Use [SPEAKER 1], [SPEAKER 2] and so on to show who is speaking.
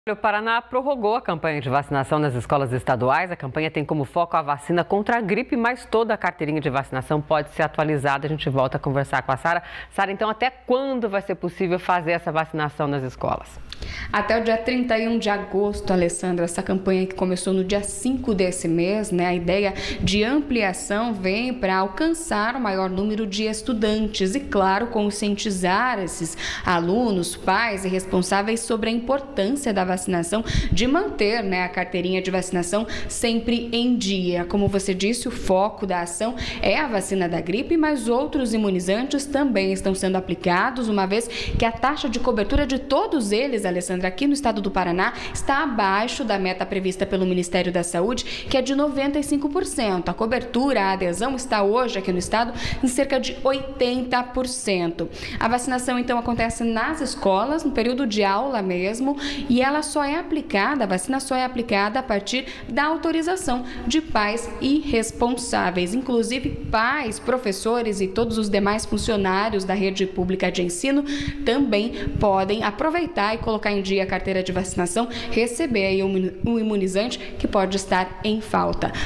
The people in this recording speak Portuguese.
[SPEAKER 1] O Paraná prorrogou a campanha de vacinação nas escolas estaduais. A campanha tem como foco a vacina contra a gripe, mas toda a carteirinha de vacinação pode ser atualizada. A gente volta a conversar com a Sara. Sara, então até quando vai ser possível fazer essa vacinação nas escolas?
[SPEAKER 2] Até o dia 31 de agosto, Alessandra, essa campanha que começou no dia 5 desse mês, a ideia de ampliação vem para alcançar o maior número de estudantes e, claro, conscientizar esses alunos, pais e responsáveis sobre a importância da vacinação, de manter a carteirinha de vacinação sempre em dia. Como você disse, o foco da ação é a vacina da gripe, mas outros imunizantes também estão sendo aplicados, uma vez que a taxa de cobertura de todos eles, Alessandra, aqui no estado do Paraná, está abaixo da meta prevista pelo Ministério da Saúde, que é de 95%. A cobertura, a adesão está hoje aqui no estado em cerca de 80%. A vacinação, então, acontece nas escolas, no período de aula mesmo, e ela só é aplicada, a vacina só é aplicada a partir da autorização de pais e responsáveis. Inclusive, pais, professores e todos os demais funcionários da rede pública de ensino também podem aproveitar e colocar em dia a carteira de vacinação, receber aí um imunizante que pode estar em falta.